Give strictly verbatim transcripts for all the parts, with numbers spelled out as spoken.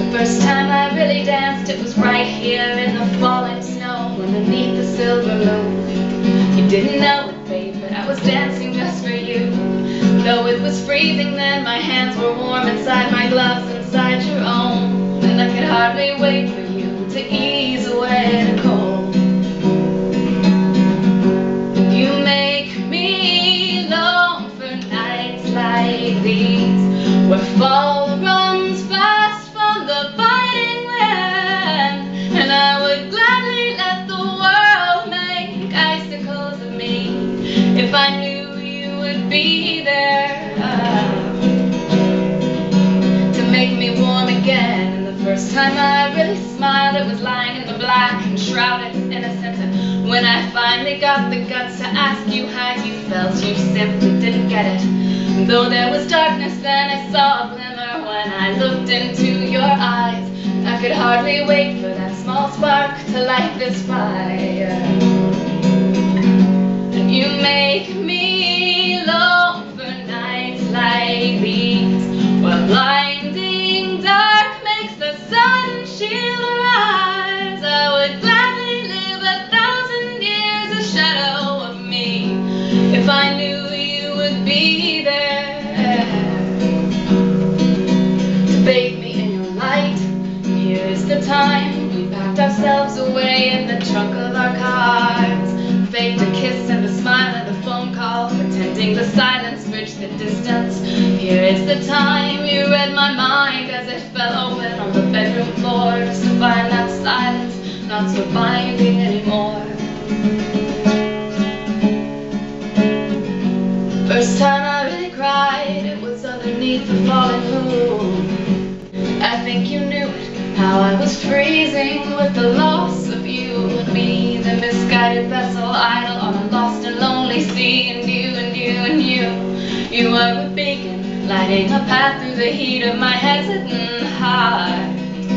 First time I really danced, it was right here in the falling snow, underneath the silver moon. You didn't know it, babe, but I was dancing just for you. Though it was freezing then, my hands were warm inside my gloves, inside your own, and I could hardly wait for you to ease away the cold. You make me long for nights like these, where fall runs fast from the biting wind, and I would gladly let the world make icicles of me if I knew you would be there to make me warm again. And the first time I really smiled, it was lying in the black and shrouded innocent, and when I finally got the guts to ask you how you felt, you simply didn't get it. Though there was darkness then, I saw a glimmer when I looked into your eyes. I could hardly wait for that small spark to light this fire. And you make me long for nights like these, where blinding dark makes the sun shield our eyes. I would gladly live a thousand years a shadow of me if I knew you would be there to bathe me in your light. Here's the time we packed ourselves away in the trunk of our cars, faked a kiss and a smile and a phone call, pretending the silence bridged the distance. Here is the time you read my mind as it fell open on the bedroom floor, just to find that silence not so binding anymore. First time I really cried, it was underneath the falling moon. I think you knew it, how I was freezing with the loss of you and me, the misguided vessel idle on a lost and lonely sea. And you and you and you, you were a beacon lighting a path through the heat of my hesitant heart.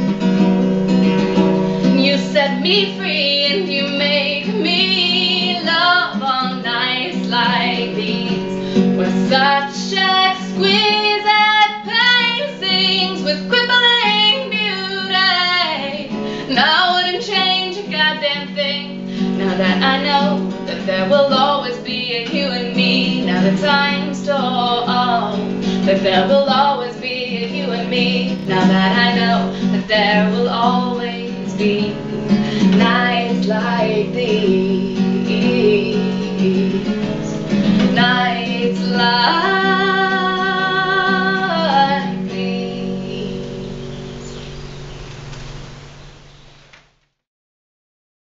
You set me free and you make me love on nights like these, where such exquisite pain sings with crippling beauty. And I wouldn't change a goddamn thing, now that I know that there will always be a you and me. Now the time's told that there will always be a you and me. Now that I know that there will always be nights like these.